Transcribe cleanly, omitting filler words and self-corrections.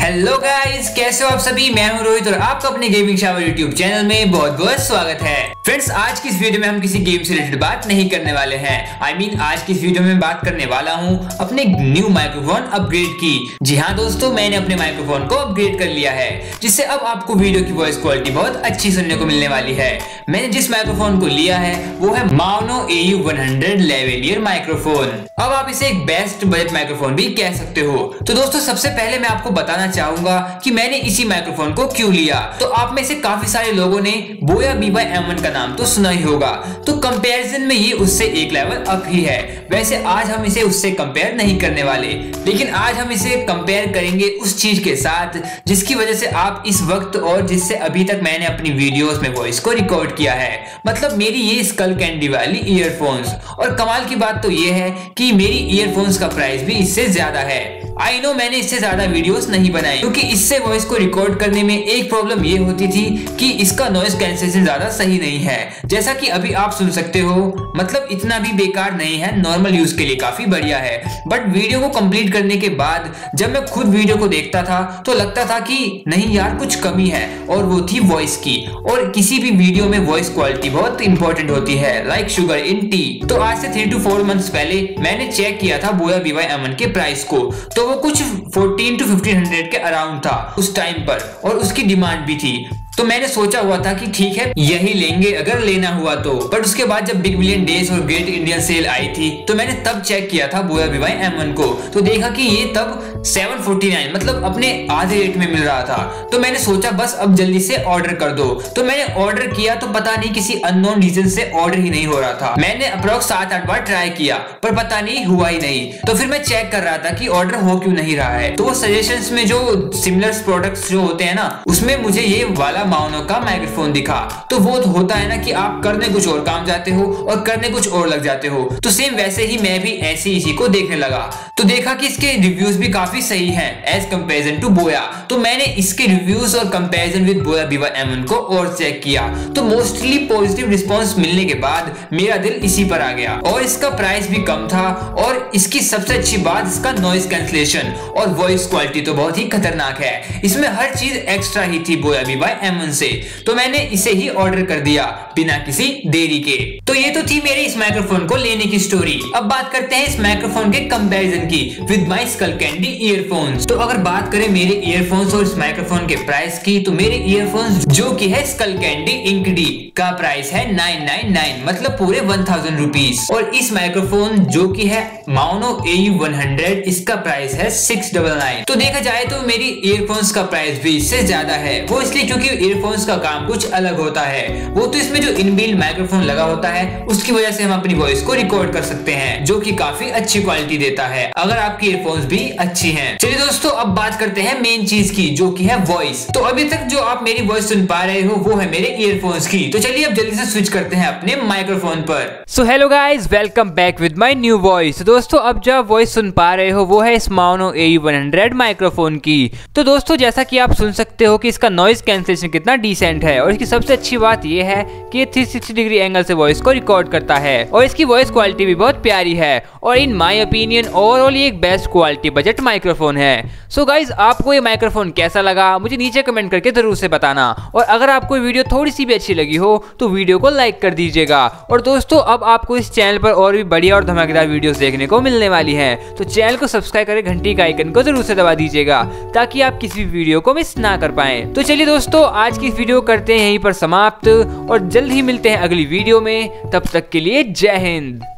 Hello guys, कैसे हो आप सभी। मैं हूं रोहित और आपका अपने गेमिंग शावर यूट्यूब चैनल में बहुत बहुत स्वागत है। फ्रेंड्स, आज की इस वीडियो में हम किसी गेम से रिलेटेड बात नहीं करने वाले हैं। आज की इस वीडियो में बात करने वाला हूं अपने न्यू माइक्रोफोन अपग्रेड की। जी हाँ दोस्तों, मैंने अपने माइक्रोफोन को अपग्रेड कर लिया है, जिससे अब आपको वीडियो की वॉइस क्वालिटी बहुत अच्छी सुनने को मिलने वाली है। मैंने जिस माइक्रोफोन को लिया है वो है माउनो AU100 लेवेलियर माइक्रोफोन। अब आप इसे एक बेस्ट बजट माइक्रोफोन भी कह सकते हो। तो दोस्तों, सबसे पहले मैं आपको बताना चाहूंगा कि मैंने इसी माइक्रोफोन को क्यों लिया। तो आप में से काफी सारे लोगों ने बोया BY-M1 का नाम तो सुना ही होगा। तो कंपैरिजन में ये उससे एक लेवल अप ही है। वैसे आज हम इसे उससे कंपेयर नहीं करने वाले, लेकिन आज हम इसे कंपेयर करेंगे उस चीज के साथ जिसकी वजह से आप इस वक्त और जिससे अभी तक मैंने अपनी वीडियोस में वॉइस को रिकॉर्ड किया है, मतलब मेरी ये स्कल कैंडी वाली ईयरफोन्स। और कमाल की बात तो ये है कि मेरी ईयरफोन्स का प्राइस भी इससे ज्यादा है। आई नो मैंने इससे ज्यादा वीडियोस नहीं बनाई, क्योंकि इससे वॉइस को रिकॉर्ड करने में एक प्रॉब्लम ये होती थी कि इसका नॉइज कैंसलेशन ज्यादा सही नहीं है। जैसा कि अभी आप सुन सकते हो, मतलब इतना भी बेकार नहीं है, नॉर्मल यूज के लिए काफी बढ़िया है। बट वीडियो को कंप्लीट करने के बाद जब मैं खुद वीडियो को देखता था तो लगता था कि नहीं यार, कुछ कमी है, और वो थी वॉइस की। और किसी भी वीडियो में वॉइस क्वालिटी बहुत इंपॉर्टेंट होती है, लाइक शुगर इन टी। तो आज से 3 to 4 मंथ्स पहले मैंने चेक किया था बोया BY-M1 के प्राइस को, तो वो कुछ 1400 to 1500 के अराउंड था उस टाइम पर, और उसकी डिमांड भी थी। तो मैंने सोचा हुआ था कि ठीक है, यही लेंगे अगर लेना हुआ तो। बट उसके बाद जब बिग बिलियन डेज और ग्रेट इंडियन सेल आई थी तो मैंने तब चेक किया था बोया BY-M1 को, तो देखा कि ये तब 749 मतलब अपने आधे रेट में मिल रहा था। तो मैंने सोचा बस अब जल्दी से ऑर्डर कर दो। तो मैंने ऑर्डर किया, तो पता नहीं किसी अननोन रीजन से ऑर्डर ही नहीं हो रहा था। मैंने अप्रोक्स 7-8 बार ट्राई किया पर पता नहीं हुआ ही नहीं। तो फिर मैं चेक कर रहा था कि ऑर्डर हो क्यों नहीं रहा है। तो वो सजेशंस में जो सिमिलर प्रोडक्ट्स जो होते हैं ना, उसमें मुझे ये वाला माउनो का माइक्रोफोन दिखा। तो वो तो होता है ना कि आप करने कुछ और काम जाते हो और करने कुछ और लग जाते हो। तो सेम वैसे ही मैं भी ऐसे इसी को देखने लगा, तो देखा कि इसके रिव्यूज भी काफी सही हैं एज कंपैरिजन टू बोया। तो मैंने इसके रिव्यूज और कंपैरिजन विद बोया BY-M1 को और चेक किया, तो मोस्टली पॉजिटिव रिस्पांस मिलने के बाद मेरा दिल इसी पर आ गया। और इसका प्राइस भी कम था, और इसकी सबसे अच्छी बात इसका नॉइज कैंसलेशन और वॉइस क्वालिटी तो बहुत ही खतरनाक है। इसमें हर चीज एक्स्ट्रा ही थी बोया BY-M1 से। तो मैंने इसे ही ऑर्डर कर दिया बिना किसी देरी के। तो ये तो थी मेरे इस माइक्रोफोन को लेने की स्टोरी। अब बात करते हैं इस माइक्रोफोन के कंपैरिजन की with my Skullcandy earphones. तो अगर बात करें मेरे ईयरफोन्स और इस माइक्रोफोन के प्राइस की, तो मेरे ईयरफोन्स जो कि है स्कल कैंडी इंकडी का प्राइस है 999, मतलब पूरे 1000 रुपीज। और इस माइक्रोफोन जो कि है माउनो AU100, इसका प्राइस है 699। तो देखा जाए तो मेरी ईयरफोन्स का प्राइस भी इससे ज्यादा है। वो इसलिए क्योंकि ईयरफोन्स का काम कुछ अलग होता है। वो तो इसमें जो इनबिल्ट माइक्रोफोन लगा होता है उसकी वजह से हम अपनी वॉइस को रिकॉर्ड कर सकते हैं, जो कि काफी अच्छी क्वालिटी देता है अगर आपकी ईयरफोन्स भी अच्छी हैं। चलिए दोस्तों, अब बात करते हैं मेन चीज की, जो कि है वॉइस। तो अभी तक जो आप मेरी वॉइस सुन पा रहे हो वो है मेरे ईयरफोन्स की। तो चलिए अब जल्दी से स्विच करते हैं अपने माइक्रोफोन पर। So hello guys, welcome back with my new voice. दोस्तों, अब जो आप वॉइस सुन पा रहे हो वो है इस माउनो AU100 माइक्रोफोन की। तो दोस्तों, जैसा कि आप सुन सकते हो कि इसका नॉइज कैंसलेशन कितना डिसेंट है, और इसकी सबसे अच्छी बात यह है कि ये 360 डिग्री एंगल से वॉइस को रिकॉर्ड करता है, और इसकी वॉइस क्वालिटी भी बहुत प्यारी है। और इन माय ओपिनियन ओवरऑल ये एक बेस्ट क्वालिटी बजट माइक्रोफोन है। सो गाइज, आपको ये माइक्रोफोन कैसा लगा मुझे नीचे कमेंट करके जरूर से बताना। और अगर आपको वीडियो थोड़ी सी भी अच्छी लगी हो तो वीडियो को लाइक कर दीजिएगा। और दोस्तों, अब आपको इस चैनल पर और भी बढ़िया और धमाकेदार वीडियोस देखने को मिलने वाली हैं, तो चैनल को सब्सक्राइब करके घंटी का आइकन को जरूर से दबा दीजिएगा, ताकि आप किसी भी वीडियो को मिस ना कर पाएं। तो चलिए दोस्तों, आज की वीडियो करते हैं यहीं पर समाप्त, और जल्द ही मिलते हैं अगली वीडियो में। तब तक के लिए जय हिंद।